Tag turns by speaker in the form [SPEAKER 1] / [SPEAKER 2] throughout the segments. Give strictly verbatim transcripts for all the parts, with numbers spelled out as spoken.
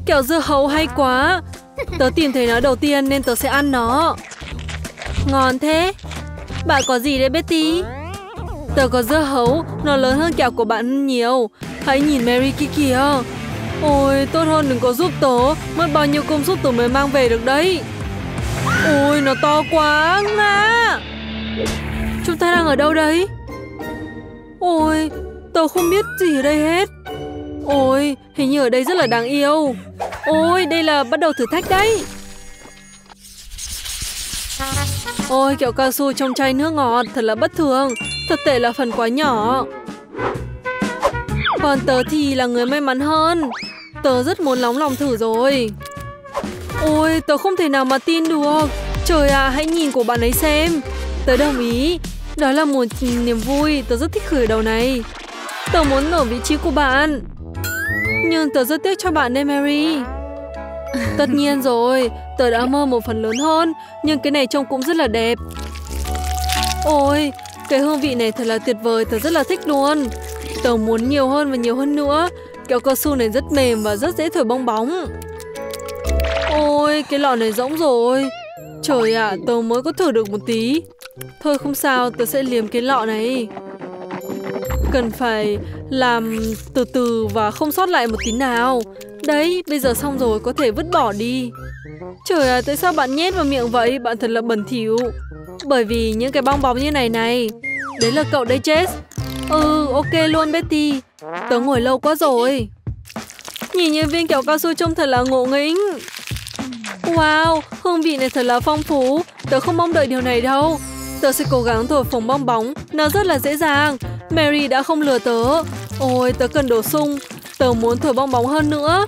[SPEAKER 1] kẹo dưa hấu hay quá. Tớ tìm thấy nó đầu tiên nên tớ sẽ ăn nó. Ngon thế. Bạn có gì đấy Betty? Tớ có dưa hấu, nó lớn hơn kẹo của bạn nhiều. Hãy nhìn Mary kia kìa. Ôi, tốt hơn đừng có giúp tớ. Mất bao nhiêu công sức tớ mới mang về được đấy. Ôi, nó to quá. Ngã. Chúng ta đang ở đâu đấy? Ôi, tớ không biết gì ở đây hết. Ôi, hình như ở đây rất là đáng yêu. Ôi, đây là bắt đầu thử thách đấy. Ôi, kẹo cao su trong chai nước ngọt thật là bất thường. Thật tệ là phần quá nhỏ. Còn tớ thì là người may mắn hơn. Tớ rất muốn nóng lòng thử rồi. Ôi, tớ không thể nào mà tin được. Trời ạ, à, hãy nhìn của bạn ấy xem. Tớ đồng ý. Đó là một niềm vui. Tớ rất thích khởi đầu này. Tớ muốn ở vị trí của bạn. Nhưng tớ rất tiếc cho bạn đây Mary. Tất nhiên rồi. Tớ đã mơ một phần lớn hơn. Nhưng cái này trông cũng rất là đẹp. Ôi, cái hương vị này thật là tuyệt vời. Tớ rất là thích luôn. Tớ muốn nhiều hơn và nhiều hơn nữa. Kẹo cao su này rất mềm và rất dễ thổi bong bóng. Ôi, cái lọ này rỗng rồi. Trời ạ, à, tớ mới có thử được một tí. Thôi không sao, tớ sẽ liếm cái lọ này. Cần phải làm từ từ và không sót lại một tí nào. Đấy, bây giờ xong rồi, có thể vứt bỏ đi. Trời ạ, à, tại sao bạn nhét vào miệng vậy? Bạn thật là bẩn thỉu. Bởi vì những cái bong bóng như này này. Đấy là cậu đây Jess. Ừ, ok luôn Betty. Tớ ngồi lâu quá rồi. Nhìn như viên kẹo cao su trông thật là ngộ nghĩnh. Wow, hương vị này thật là phong phú. Tớ không mong đợi điều này đâu. Tớ sẽ cố gắng thổi phồng bong bóng. Nó rất là dễ dàng. Mary đã không lừa tớ. Ôi, tớ cần đổ sung. Tớ muốn thổi bong bóng hơn nữa.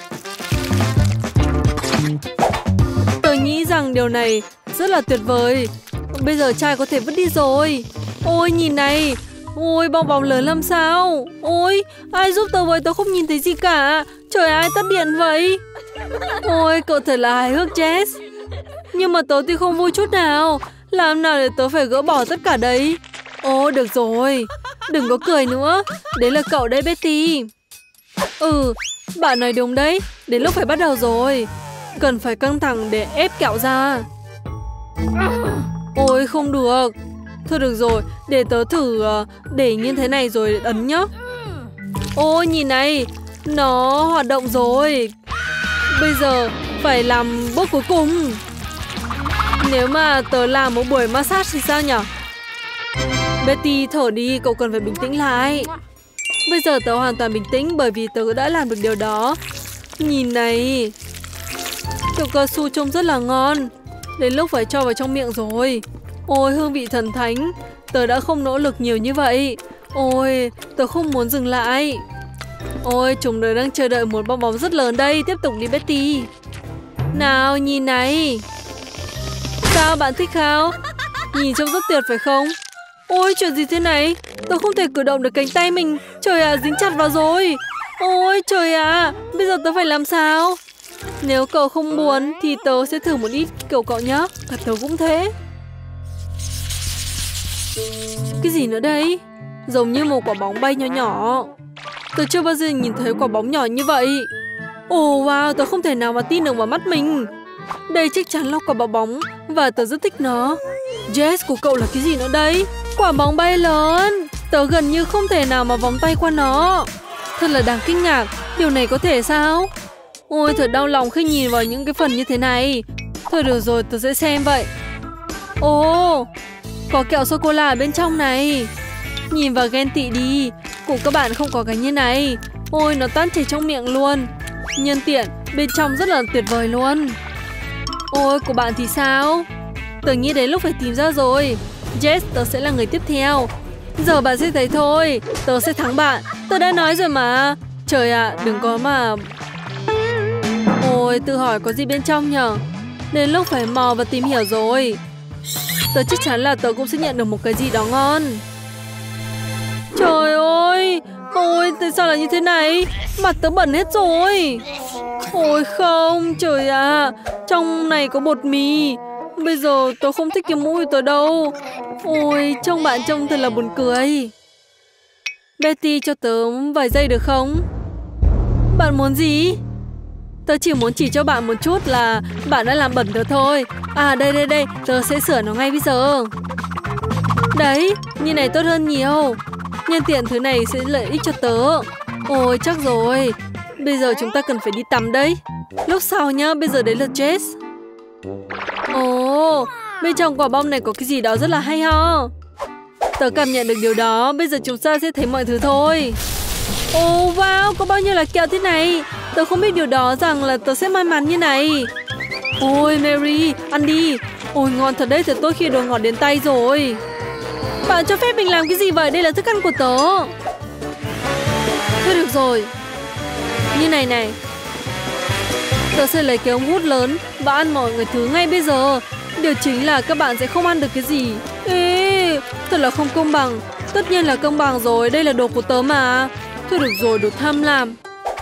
[SPEAKER 1] Tớ nghĩ rằng điều này rất là tuyệt vời. Bây giờ chai có thể vứt đi rồi. Ôi, nhìn này. Ôi, bong bóng lớn làm sao? Ôi, ai giúp tớ với, tớ không nhìn thấy gì cả. Trời, ai tắt điện vậy? Ôi, cậu thật là hài hước Jess. Nhưng mà tớ thì không vui chút nào. Làm nào để tớ phải gỡ bỏ tất cả đấy? Ồ, được rồi. Đừng có cười nữa. Đấy là cậu đấy Betty. Ừ, bạn nói đúng đấy. Đến lúc phải bắt đầu rồi. Cần phải căng thẳng để ép kẹo ra. Ôi, không được. Thôi được rồi, để tớ thử để như thế này rồi ấn nhá. Ôi, nhìn này. Nó hoạt động rồi. Bây giờ phải làm bước cuối cùng. Nếu mà tớ làm một buổi massage thì sao nhở? Betty, thở đi, cậu cần phải bình tĩnh lại. Bây giờ tớ hoàn toàn bình tĩnh bởi vì tớ đã làm được điều đó. Nhìn này. Kẹo cao su trông rất là ngon. Đến lúc phải cho vào trong miệng rồi. Ôi, hương vị thần thánh. Tớ đã không nỗ lực nhiều như vậy. Ôi, tớ không muốn dừng lại. Ôi, chúng nó đang chờ đợi một bong bóng rất lớn đây. Tiếp tục đi Betty. Nào, nhìn này. Sao, bạn thích không? Nhìn trông rất tuyệt phải không? Ôi, chuyện gì thế này? Tớ không thể cử động được cánh tay mình. Trời ạ, à, dính chặt vào rồi. Ôi, trời ạ, à, bây giờ tớ phải làm sao? Nếu cậu không muốn thì tớ sẽ thử một ít kiểu cậu nhé. Và tớ cũng thế. Cái gì nữa đây? Giống như một quả bóng bay nhỏ nhỏ. Tớ chưa bao giờ nhìn thấy quả bóng nhỏ như vậy. Ồ, wow, tớ không thể nào mà tin được vào mắt mình. Đây chắc chắn là quả bóng bóng. Và tớ rất thích nó. Jess, của cậu là cái gì nữa đây? Quả bóng bay lớn. Tớ gần như không thể nào mà vòng tay qua nó. Thật là đáng kinh ngạc. Điều này có thể sao? Ôi, thật đau lòng khi nhìn vào những cái phần như thế này. Thôi được rồi, tớ sẽ xem vậy. Ồ, có kẹo sô-cô-la ở bên trong này. Nhìn vào ghen tị đi. Của các bạn không có cái như này. Ôi, nó tan chảy trong miệng luôn. Nhân tiện, bên trong rất là tuyệt vời luôn. Ôi, của bạn thì sao? Tớ nghĩ đến lúc phải tìm ra rồi. Jess, tớ sẽ là người tiếp theo. Giờ bạn sẽ thấy thôi. Tớ sẽ thắng bạn. Tớ đã nói rồi mà. Trời ạ, à, đừng có mà. Ôi, tự hỏi có gì bên trong nhở? Đến lúc phải mò và tìm hiểu rồi. Tớ chắc chắn là tớ cũng sẽ nhận được một cái gì đó ngon. Trời ơi. Ôi, tại sao là như thế này? Mặt tớ bẩn hết rồi. Ôi không, trời ạ, à, trong này có bột mì. Bây giờ tớ không thích cái mũi tớ đâu. Ôi, trông bạn trông thật là buồn cười. Betty, cho tớ vài giây được không? Bạn muốn gì? Tớ chỉ muốn chỉ cho bạn một chút là bạn đã làm bẩn tớ thôi. À đây đây đây, tớ sẽ sửa nó ngay bây giờ. Đấy, như này tốt hơn nhiều. Nhân tiện thứ này sẽ lợi ích cho tớ. Ôi chắc rồi. Bây giờ chúng ta cần phải đi tắm đấy. Lúc sau nhá, bây giờ đấy là Jess. Ồ, bên trong quả bom này có cái gì đó rất là hay ho. Tớ cảm nhận được điều đó. Bây giờ chúng ta sẽ thấy mọi thứ thôi. Ồ wow, có bao nhiêu là kẹo thế này. Tớ không biết điều đó rằng là tớ sẽ may mắn như này. Ôi Mary, ăn đi. Ôi ngon thật đấy, thật tốt khi đồ ngọt đến tay rồi. Bạn cho phép mình làm cái gì vậy? Đây là thức ăn của tớ. Thôi được rồi. Như này này. Tớ sẽ lấy cái ống hút lớn và ăn mọi người thứ ngay bây giờ. Điều chính là các bạn sẽ không ăn được cái gì. Ê, thật là không công bằng. Tất nhiên là công bằng rồi, đây là đồ của tớ mà. Thôi được rồi, đồ tham lam.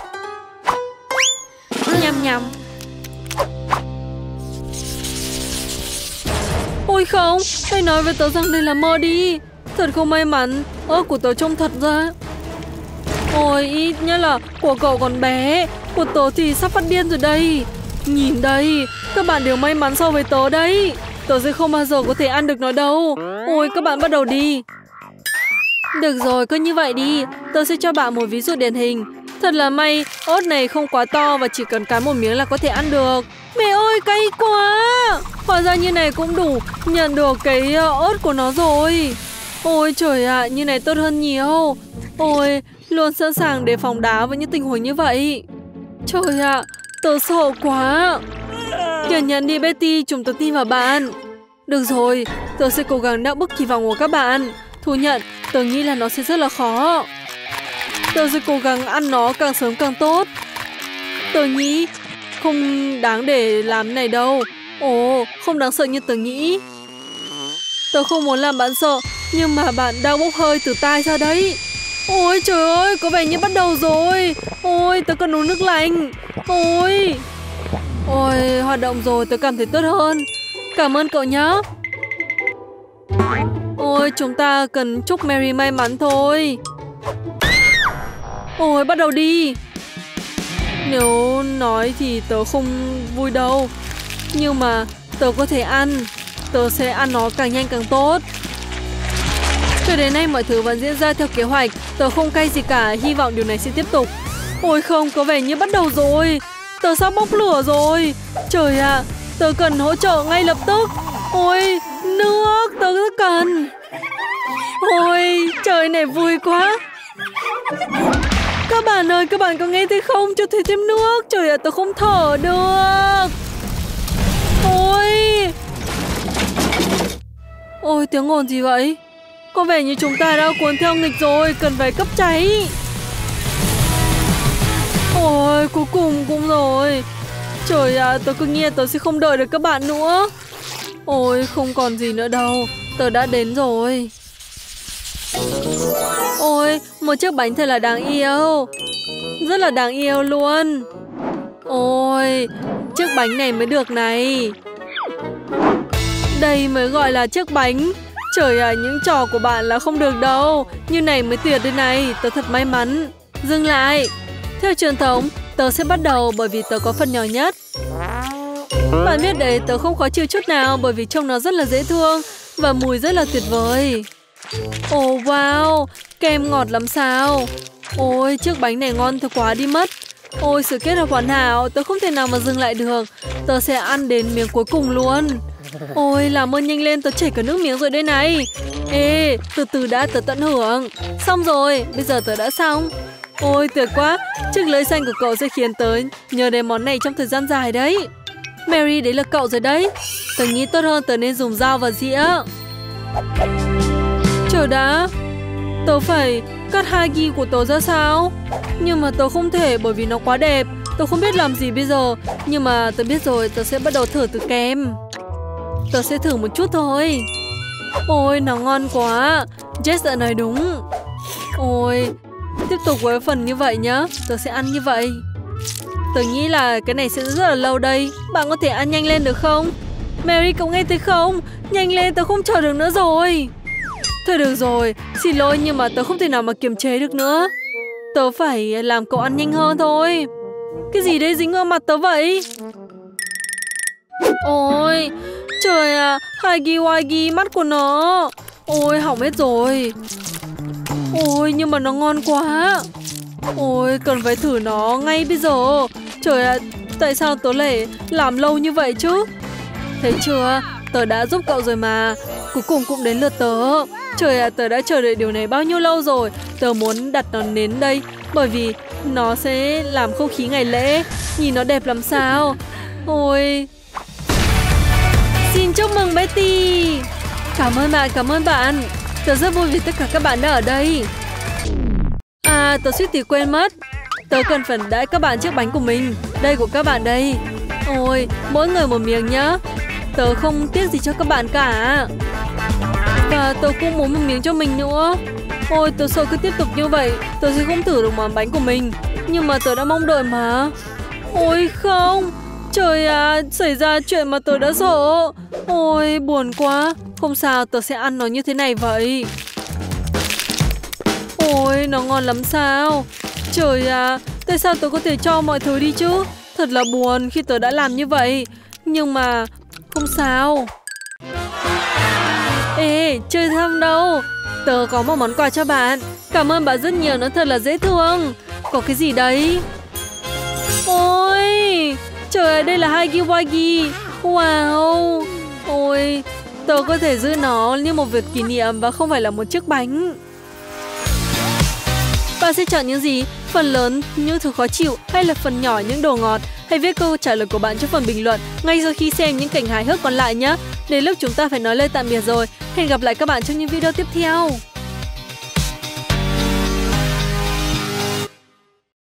[SPEAKER 1] Nhằm nhằm. Ôi không, hãy nói với tớ rằng đây là mơ đi. Thật không may mắn, ơ của tớ trông thật ra. Ôi ít nhất là của cậu còn bé. Của tớ thì sắp phát điên rồi đây. Nhìn đây, các bạn đều may mắn so với tớ đấy. Tớ sẽ không bao giờ có thể ăn được nó đâu. Ôi các bạn bắt đầu đi. Được rồi, cứ như vậy đi. Tớ sẽ cho bạn một ví dụ điển hình. Thật là may, ớt này không quá to và chỉ cần cắn một miếng là có thể ăn được. Mẹ ơi, cay quá. Hóa ra như này cũng đủ nhận được cái ớt của nó rồi. Ôi trời ạ, à, như này tốt hơn nhiều. Ôi, luôn sẵn sàng để phòng đá với những tình huống như vậy. Trời ạ, à, tớ sợ quá. Kiên nhẫn đi Betty, chúng tớ tin vào bạn. Được rồi, tớ sẽ cố gắng đáp bức kỳ vọng của các bạn. Thú nhận, tớ nghĩ là nó sẽ rất là khó. Tớ sẽ cố gắng ăn nó càng sớm càng tốt. Tớ nghĩ không đáng để làm này đâu. Ồ, không đáng sợ như tớ nghĩ. Tớ không muốn làm bạn sợ, nhưng mà bạn đang bốc hơi từ tai ra đấy. Ôi trời ơi, có vẻ như bắt đầu rồi. Ôi, tớ cần uống nước lạnh. Ôi Ôi, hoạt động rồi, tớ cảm thấy tốt hơn. Cảm ơn cậu nhé. Ôi, chúng ta cần chúc Mary may mắn thôi. Ôi, bắt đầu đi. Nếu nói thì tớ không vui đâu. Nhưng mà tớ có thể ăn. Tớ sẽ ăn nó càng nhanh càng tốt. Cho đến nay mọi thứ vẫn diễn ra theo kế hoạch. Tớ không cay gì cả, hy vọng điều này sẽ tiếp tục. Ôi không, có vẻ như bắt đầu rồi. Tớ sắp bốc lửa rồi. Trời ạ, à, tớ cần hỗ trợ ngay lập tức. Ôi, nước, tớ rất cần. Ôi, trời này vui quá. Các bạn ơi, các bạn có nghe thấy không? Cho thấy thêm nước. Trời ạ, à, tớ không thở được. Ôi Ôi, tiếng ồn gì vậy? Có vẻ như chúng ta đã cuốn theo nghịch rồi. Cần phải cấp cháy. Ôi, cuối cùng cũng rồi. Trời ạ, à, tớ cứ nghĩ tớ sẽ không đợi được các bạn nữa. Ôi, không còn gì nữa đâu. Tớ đã đến rồi. Ôi, một chiếc bánh thật là đáng yêu. Rất là đáng yêu luôn. Ôi, chiếc bánh này mới được này. Đây mới gọi là chiếc bánh. Trời ạ, à, những trò của bạn là không được đâu. Như này mới tuyệt đây này. Tớ thật may mắn. Dừng lại. Theo truyền thống, tớ sẽ bắt đầu bởi vì tớ có phần nhỏ nhất. Bạn biết đấy, tớ không khó chịu chút nào bởi vì trông nó rất là dễ thương và mùi rất là tuyệt vời. Ồ oh, wow, kem ngọt lắm sao. Ôi, chiếc bánh này ngon thật quá đi mất. Ôi, sự kết hợp hoàn hảo, tớ không thể nào mà dừng lại được. Tớ sẽ ăn đến miếng cuối cùng luôn. Ôi, làm ơn nhanh lên, tớ chảy cả nước miếng rồi đây này. Ê, từ từ đã, tớ tận hưởng. Xong rồi, bây giờ tớ đã xong. Ôi, tuyệt quá, chiếc lưỡi xanh của cậu sẽ khiến tớ nhớ đến món này trong thời gian dài đấy. Mary, đấy là cậu rồi đấy. Tớ nghĩ tốt hơn tớ nên dùng dao và dĩa. Chờ đã, tớ phải cắt hai ghi của tớ ra sao? Nhưng mà tớ không thể bởi vì nó quá đẹp. Tớ không biết làm gì bây giờ. Nhưng mà tớ biết rồi, tớ sẽ bắt đầu thử từ kem. Tớ sẽ thử một chút thôi. Ôi, nó ngon quá. Jess đã nói đúng. Ôi, tiếp tục với phần như vậy nhá. Tớ sẽ ăn như vậy. Tớ nghĩ là cái này sẽ rất là lâu đây. Bạn có thể ăn nhanh lên được không? Mary, cậu nghe thấy không? Nhanh lên, tớ không chờ được nữa rồi. Thôi được rồi, xin lỗi nhưng mà tớ không thể nào mà kiềm chế được nữa. Tớ phải làm cậu ăn nhanh hơn thôi. Cái gì đấy dính vào mặt tớ vậy? Ôi, trời à, Hagi Wagi mắt của nó. Ôi, hỏng hết rồi. Ôi, nhưng mà nó ngon quá. Ôi, cần phải thử nó ngay bây giờ. Trời ạ, tại sao tớ lại làm lâu như vậy chứ? Thấy chưa, tớ đã giúp cậu rồi mà. Cuối cùng cũng đến lượt tớ. Trời ạ, tớ đã chờ đợi điều này bao nhiêu lâu rồi. Tớ muốn đặt nó đến đây, bởi vì nó sẽ làm không khí ngày lễ. Nhìn nó đẹp làm sao. Ôi, xin chúc mừng Betty. Cảm ơn bạn, cảm ơn bạn. Tớ rất vui vì tất cả các bạn đã ở đây. À, tớ suýt thì quên mất. Tớ cần phải đãi các bạn chiếc bánh của mình. Đây của các bạn đây. Ôi, mỗi người một miếng nhá. Tớ không tiếc gì cho các bạn cả. Và tớ cũng muốn một miếng cho mình nữa. Ôi, tớ sợ cứ tiếp tục như vậy tớ sẽ không thử được món bánh của mình. Nhưng mà tớ đã mong đợi mà. Ôi không, trời à, xảy ra chuyện mà tớ đã sợ. Ôi, buồn quá. Không sao, tớ sẽ ăn nó như thế này vậy. Ôi, nó ngon lắm sao. Trời à, tại sao tớ có thể cho mọi thứ đi chứ? Thật là buồn khi tớ đã làm như vậy. Nhưng mà, không sao. Ê, chơi thăm đâu. Tớ có một món quà cho bạn. Cảm ơn bạn rất nhiều, nó thật là dễ thương. Có cái gì đấy? Ôi, trời ơi, đây là Hagi Wagi. Wow. Ôi, tớ có thể giữ nó như một việc kỷ niệm và không phải là một chiếc bánh. Bạn sẽ chọn những gì? Phần lớn những thứ khó chịu hay là phần nhỏ những đồ ngọt? Hãy viết câu trả lời của bạn trong phần bình luận ngay sau khi xem những cảnh hài hước còn lại nhé. Đến lúc chúng ta phải nói lời tạm biệt rồi. Hẹn gặp lại các bạn trong những video tiếp theo.